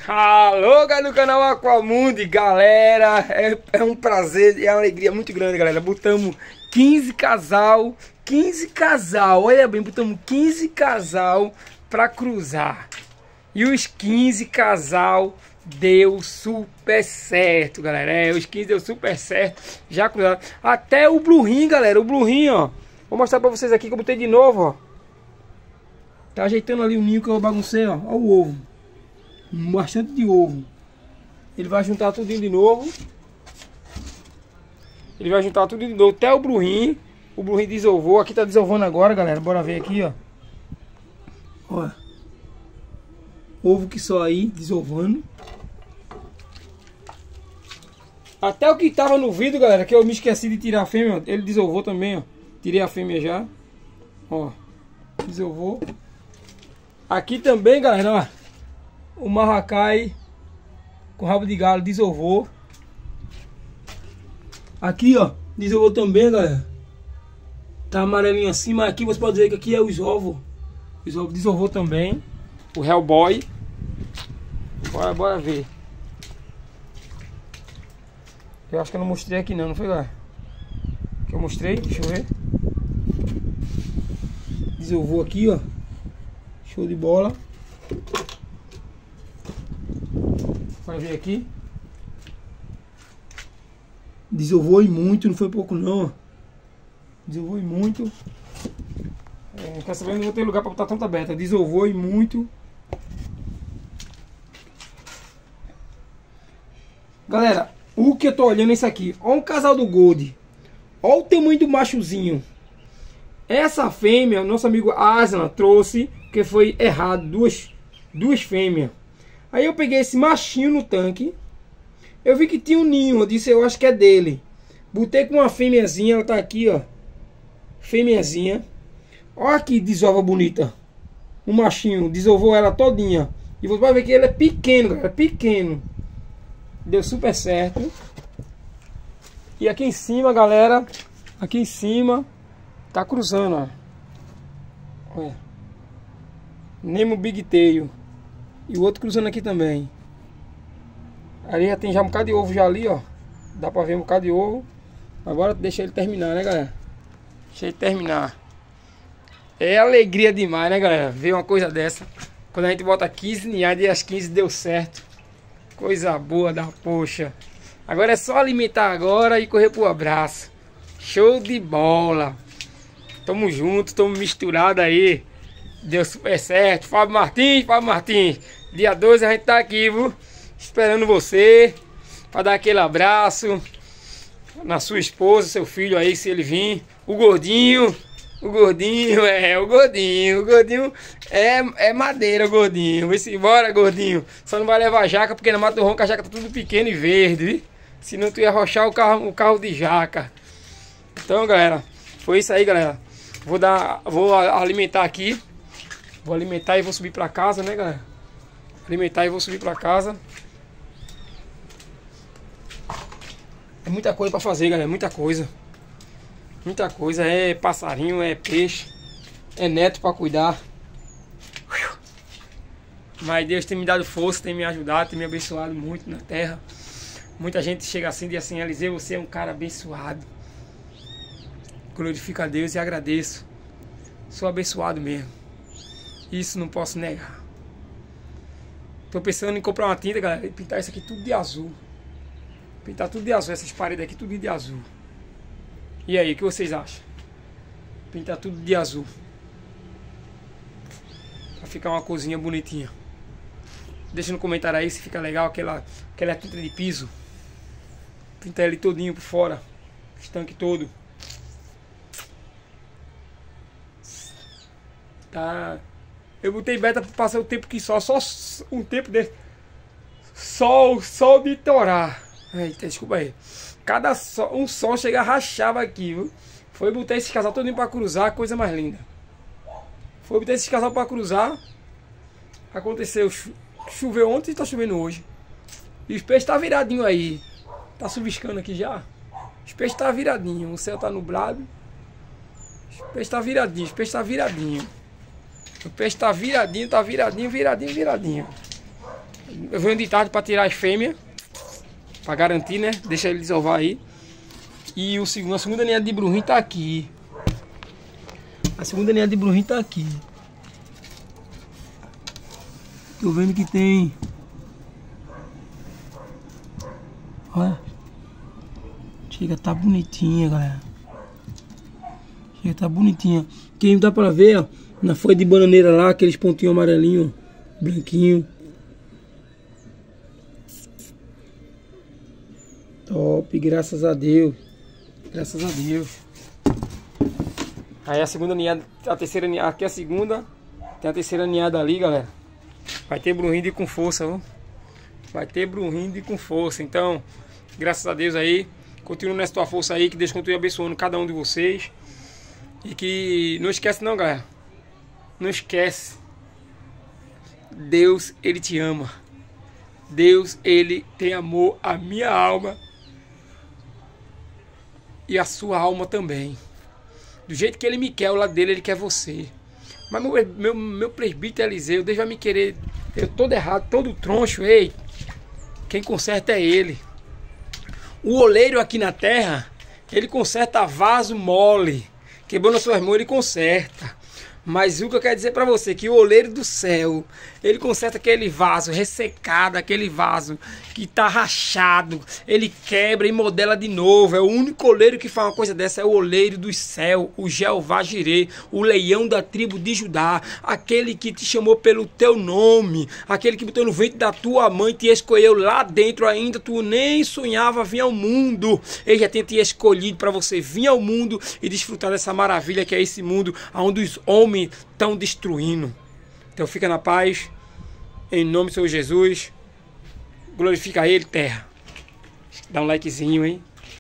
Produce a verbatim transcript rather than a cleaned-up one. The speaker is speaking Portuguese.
Alô, galera do canal Aquamundi, galera, é, é um prazer e é uma alegria muito grande, galera. Botamos quinze casal, quinze casal, olha bem, botamos quinze casal pra cruzar. E os quinze casal deu super certo, galera. É, os quinze deu super certo, já cruzaram. Até o Blue Ring, galera, o Blue Ring, ó. Vou mostrar pra vocês aqui que eu botei de novo, ó. Tá ajeitando ali o ninho que eu baguncei, ó. Ó o ovo. Bastante de ovo. Ele vai juntar tudo de novo. Ele vai juntar tudo de novo. Até o Brurim. O Brurim desovou. Aqui tá desovando agora, galera. Bora ver aqui, ó. Olha. Ovo que só aí, desovando. Até o que tava no vidro, galera, que eu me esqueci de tirar a fêmea, ele desovou também, ó. Tirei a fêmea já. Ó. Desovou. Aqui também, galera, ó. O marracai com rabo de galo desovou. Aqui, ó, desovou também, galera. Tá amarelinho assim, mas aqui você pode dizer que aqui é os ovos. Os ovos desovou também. O Hellboy. Bora, bora ver. Eu acho que eu não mostrei aqui não, não foi, galera? Que eu mostrei, deixa eu ver. Desovou aqui, ó. Show de bola. Vai ver aqui. Desovou e muito, não foi pouco não. Desovou e muito. É, quer saber, não vou ter lugar para botar tanta beta. Desovou e muito. Galera, o que eu tô olhando é isso aqui. Olha um casal do Gold. Olha o tamanho do machozinho. Essa fêmea, nosso amigo Aslan trouxe, que foi errado, duas, duas fêmeas. Aí eu peguei esse machinho no tanque. Eu vi que tinha um ninho. Eu disse, eu acho que é dele. Botei com uma fêmeazinha. Ela tá aqui, ó. Fêmeazinha. Olha que desova bonita. O machinho desovou ela todinha. E você vai ver que ele é pequeno, galera. Pequeno. Deu super certo. E aqui em cima, galera. Aqui em cima. Tá cruzando, ó. Olha. Nemo Big Tail. E o outro cruzando aqui também. Ali já tem já um bocado de ovo já ali, ó. Dá pra ver um bocado de ovo. Agora deixa ele terminar, né, galera? Deixa ele terminar. É alegria demais, né, galera? Ver uma coisa dessa. Quando a gente bota quinze ninhadas e as quinze deu certo. Coisa boa da poxa. Agora é só alimentar agora e correr pro abraço. Show de bola. Tamo junto, tamo misturado aí. Deu super certo. Fábio Martins, Fábio Martins. Dia doze a gente tá aqui, viu? Esperando você. Pra dar aquele abraço. Na sua esposa, seu filho aí, se ele vir. O gordinho. O gordinho, é, o gordinho. O gordinho é, é madeira, o gordinho. Vai-se embora, gordinho. Só não vai levar jaca, porque na Mata do Ronco a jaca tá tudo pequeno e verde, viu? Senão tu ia arrochar o carro, o carro de jaca. Então, galera, foi isso aí, galera. Vou dar, vou alimentar aqui. Vou alimentar e vou subir pra casa, né, galera? Alimentar e vou subir pra casa. É muita coisa pra fazer, galera. Muita coisa. Muita coisa. É passarinho, é peixe. É neto pra cuidar. Mas Deus tem me dado força, tem me ajudado, tem me abençoado muito na terra. Muita gente chega assim e diz assim: Eliseu, você é um cara abençoado. Glorifico a Deus e agradeço. Sou abençoado mesmo. Isso não posso negar. Tô pensando em comprar uma tinta, galera, e pintar isso aqui tudo de azul. Pintar tudo de azul, essas paredes aqui tudo de azul. E aí, o que vocês acham? Pintar tudo de azul. Pra ficar uma cozinha bonitinha. Deixa no comentário aí se fica legal aquela, aquela tinta de piso. Pintar ele todinho por fora. O tanque todo. Tá... Eu botei beta para passar o tempo que só, só um tempo desse. Sol, sol de torar. Eita, desculpa aí. Cada sol, um sol chega rachava aqui, viu? Foi botar esse casal todo para cruzar, coisa mais linda. Foi botar esse casal para cruzar. Aconteceu, choveu ontem e tá chovendo hoje. E os peixes tá viradinho aí. Tá chuviscando aqui já. Os peixes tá viradinho, o céu tá nublado. Os peixes tá viradinho, os peixes tá viradinho. O peixe tá viradinho, tá viradinho, viradinho, viradinho. Eu venho de tarde para tirar as fêmeas, para garantir, né? Deixa ele desovar aí. E o segundo, a segunda ninhada de brunhinho tá aqui. A segunda ninhada de brunhinho tá aqui. Tô vendo que tem... Olha. Chega, tá bonitinha, galera. Chega, tá bonitinha. Quem dá pra ver, ó, na folha de bananeira lá, aqueles pontinhos amarelinhos, branquinho. Top, graças a Deus. Graças a Deus. Aí a segunda ninhada, a terceira ninhada, aqui é a segunda. Tem a terceira ninhada ali, galera. Vai ter brunhinde com força, viu? Vai ter brunhinde com força. Então, graças a Deus aí. Continua nessa tua força aí, que Deus continue abençoando cada um de vocês. E que não esquece não, galera. Não esquece. Deus, Ele te ama. Deus, Ele tem amor à minha alma. E a sua alma também. Do jeito que Ele me quer, o lado dele, Ele quer você. Mas meu, meu, meu presbítero Eliseu, Deus vai me querer. Eu todo errado, todo troncho, ei. Quem conserta é Ele. O oleiro aqui na terra, ele conserta vaso mole. Quebrou nas suas mãos, ele conserta. Mas o que eu quero dizer para você, que o oleiro do céu, ele conserta aquele vaso ressecado, aquele vaso que tá rachado, ele quebra e modela de novo. É o único oleiro que faz uma coisa dessa, é o oleiro do céu, o Jeová Jirê, o leão da tribo de Judá, aquele que te chamou pelo teu nome, aquele que botou no ventre da tua mãe, te escolheu lá dentro ainda, tu nem sonhava vir ao mundo. Ele já tem te escolhido para você vir ao mundo e desfrutar dessa maravilha que é esse mundo, onde os homens estão destruindo. Então fica na paz, em nome do Senhor Jesus. Glorifica Ele, terra. Dá um likezinho, hein?